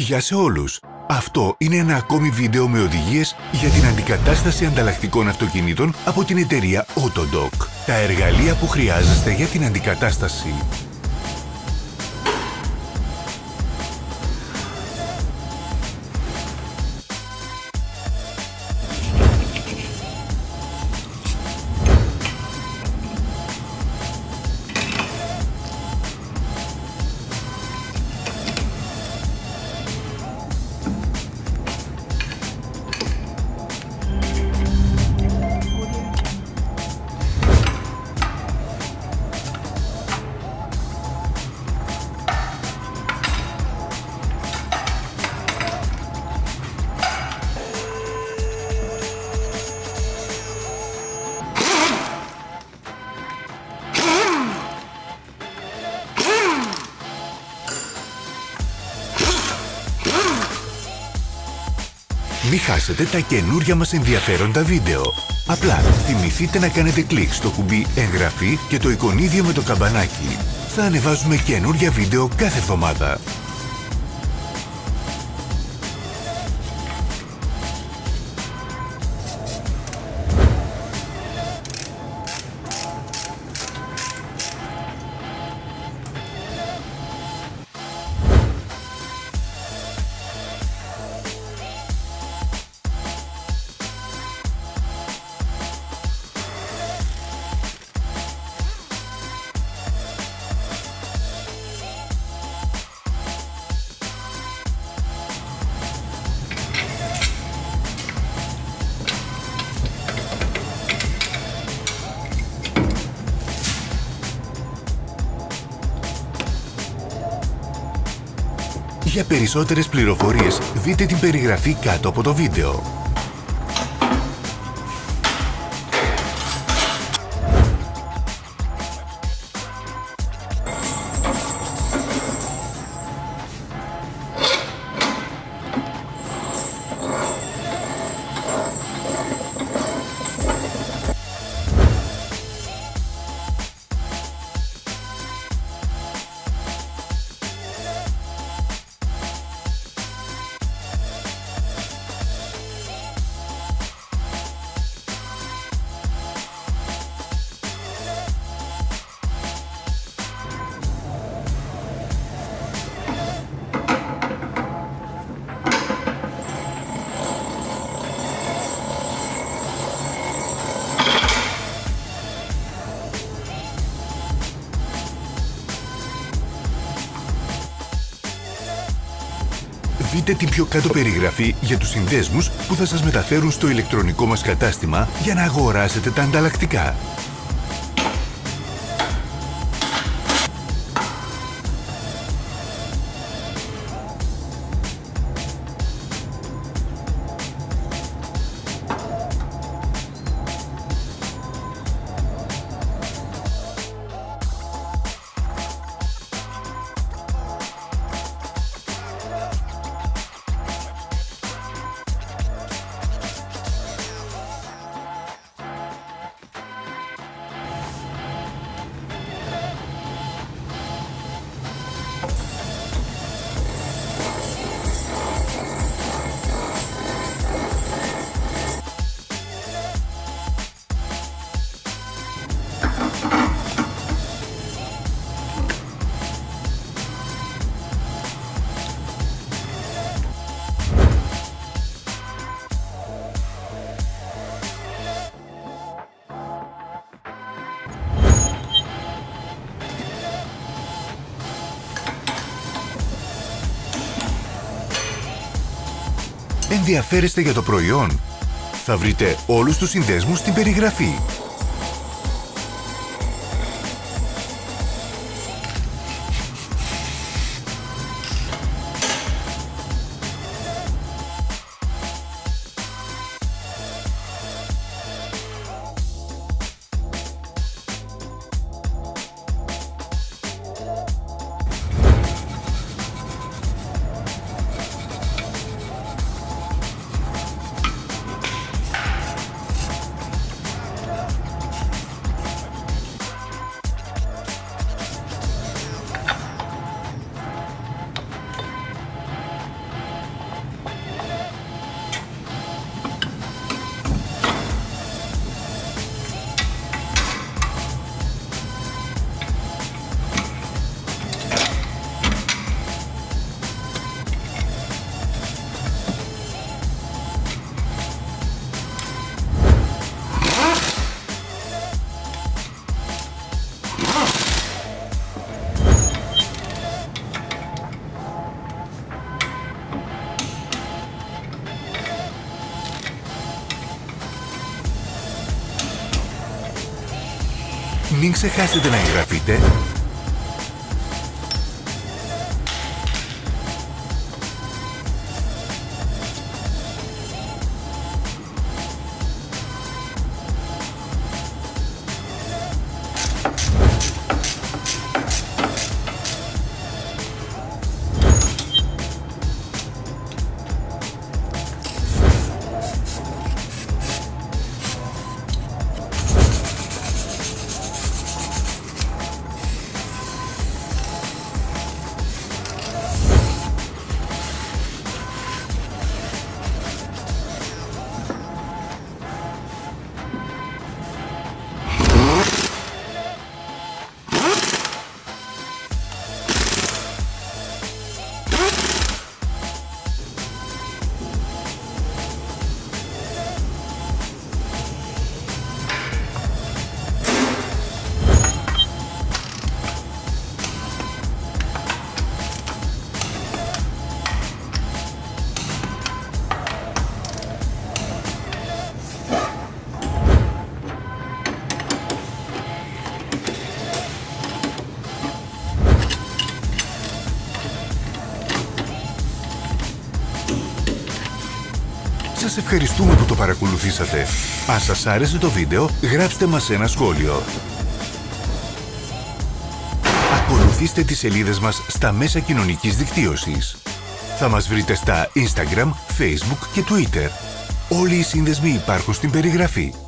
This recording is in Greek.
Γεια σε όλους! Αυτό είναι ένα ακόμη βίντεο με οδηγίες για την αντικατάσταση ανταλλακτικών αυτοκινήτων από την εταιρεία Autodoc. Τα εργαλεία που χρειάζεστε για την αντικατάσταση. Μην χάσετε τα καινούρια μας ενδιαφέροντα βίντεο. Απλά θυμηθείτε να κάνετε κλικ στο κουμπί εγγραφή και το εικονίδιο με το καμπανάκι. Θα ανεβάζουμε καινούρια βίντεο κάθε εβδομάδα. Για περισσότερες πληροφορίες δείτε την περιγραφή κάτω από το βίντεο. Δείτε την πιο κάτω περιγραφή για τους συνδέσμους που θα σας μεταφέρουν στο ηλεκτρονικό μας κατάστημα για να αγοράσετε τα ανταλλακτικά. Ενδιαφέρεστε για το προϊόν? Θα βρείτε όλους τους συνδέσμους στην περιγραφή. Μην ξεχάσετε να εγγραφείτε Σας ευχαριστούμε που το παρακολουθήσατε. Αν σας άρεσε το βίντεο, γράψτε μας ένα σχόλιο. Ακολουθήστε τις σελίδες μας στα μέσα κοινωνικής δικτύωσης. Θα μας βρείτε στα Instagram, Facebook και Twitter. Όλοι οι σύνδεσμοι υπάρχουν στην περιγραφή.